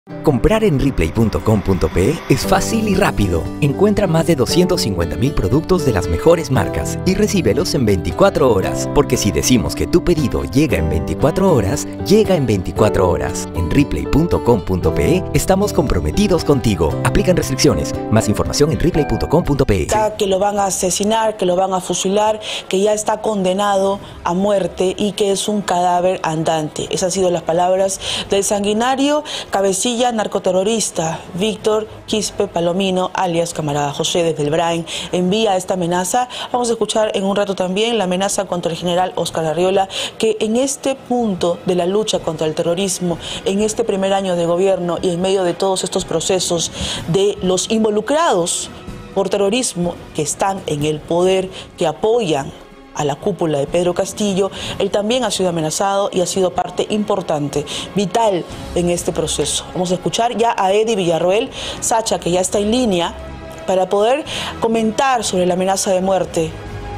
Comprar en Ripley.com.pe es fácil y rápido. Encuentra más de 250.000 productos de las mejores marcas y recíbelos en 24 horas. Porque si decimos que tu pedido llega en 24 horas, llega en 24 horas. En Ripley.com.pe estamos comprometidos contigo. Aplican restricciones. Más información en Ripley.com.pe. Que lo van a asesinar, que lo van a fusilar, que ya está condenado a muerte y que es un cadáver andante. Esas han sido las palabras del sanguinario cabecilla narcoterrorista Víctor Quispe Palomino, alias Camarada José. Desde el Brain envía esta amenaza. Vamos a escuchar en un rato también la amenaza contra el general Óscar Arriola, que en este punto de la lucha contra el terrorismo, en este primer año de gobierno y en medio de todos estos procesos de los involucrados por terrorismo que están en el poder, que apoyan a la cúpula de Pedro Castillo, él también ha sido amenazado y ha sido parte importante, vital en este proceso. Vamos a escuchar ya a Eddie Villarroel Sacha, que ya está en línea, para poder comentar sobre la amenaza de muerte.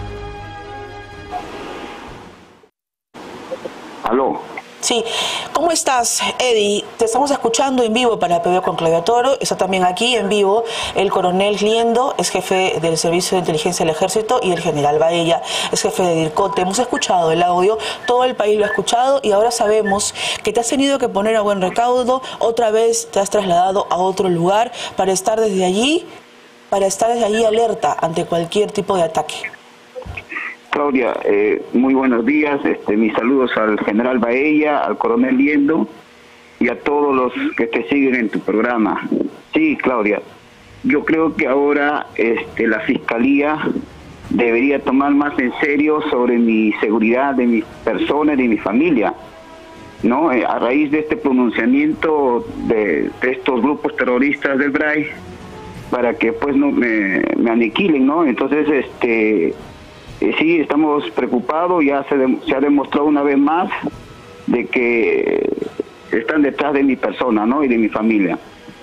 Aló. Sí, ¿cómo estás, Eddie? Te estamos escuchando en vivo para PBO con Claudia Toro. Está también aquí en vivo el coronel Liendo, es jefe del Servicio de Inteligencia del Ejército, y el general Baella, es jefe de DIRCOTE. Hemos escuchado el audio, todo el país lo ha escuchado, y ahora sabemos que te has tenido que poner a buen recaudo. Otra vez te has trasladado a otro lugar para estar desde allí alerta ante cualquier tipo de ataque. Claudia, muy buenos días. Mis saludos al general Baella, al coronel Liendo y a todos los que te siguen en tu programa. Sí, Claudia, yo creo que ahora la Fiscalía debería tomar más en serio sobre mi seguridad de mi persona y de mi familia, ¿no? A raíz de este pronunciamiento de estos grupos terroristas del BRAI, para que pues no me aniquilen, ¿no? Entonces, sí, estamos preocupados. Ya se ha demostrado una vez más de que están detrás de mi persona, ¿no? Y de mi familia.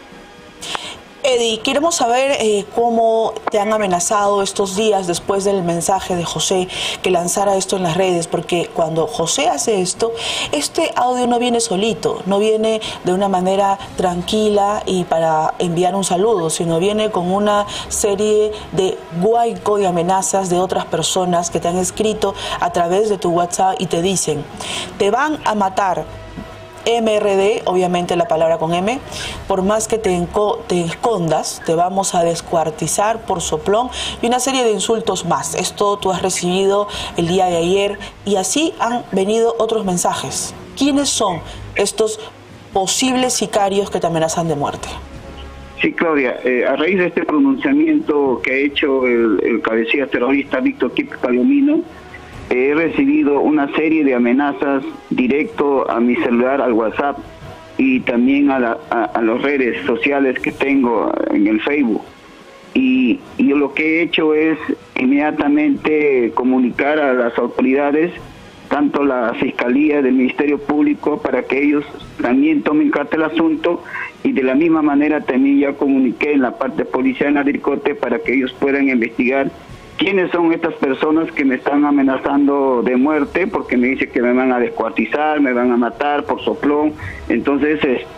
Eddie, queremos saber cómo te han amenazado estos días después del mensaje de José que lanzara esto en las redes, porque cuando José hace esto, este audio no viene solito, no viene de una manera tranquila y para enviar un saludo, sino viene con una serie de guaico y amenazas de otras personas que te han escrito a través de tu WhatsApp y te dicen: te van a matar. MRD, obviamente la palabra con M, por más que te escondas, te vamos a descuartizar por soplón, y una serie de insultos más. Esto tú has recibido el día de ayer, y así han venido otros mensajes. ¿Quiénes son estos posibles sicarios que te amenazan de muerte? Sí, Claudia, a raíz de este pronunciamiento que ha hecho el cabecilla terrorista Víctor Quispe Palomino, he recibido una serie de amenazas directo a mi celular, al WhatsApp, y también a las redes sociales que tengo en el Facebook. Y yo lo que he hecho es inmediatamente comunicar a las autoridades, tanto la Fiscalía del Ministerio Público, para que ellos también tomen carta del asunto, y de la misma manera también ya comuniqué en la parte policial en la DIRCOTE para que ellos puedan investigar quiénes son estas personas que me están amenazando de muerte, porque me dicen que me van a descuartizar, me van a matar por soplón. Entonces,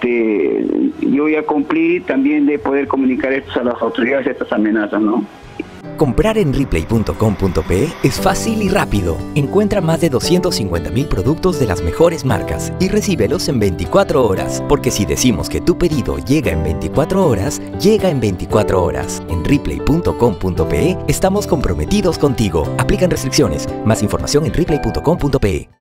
yo ya cumplí también de poder comunicar esto a las autoridades, estas amenazas, ¿no? Comprar en Ripley.com.pe es fácil y rápido. Encuentra más de 250.000 productos de las mejores marcas y recíbelos en 24 horas. Porque si decimos que tu pedido llega en 24 horas, llega en 24 horas. En Ripley.com.pe estamos comprometidos contigo. Aplican restricciones. Más información en Ripley.com.pe.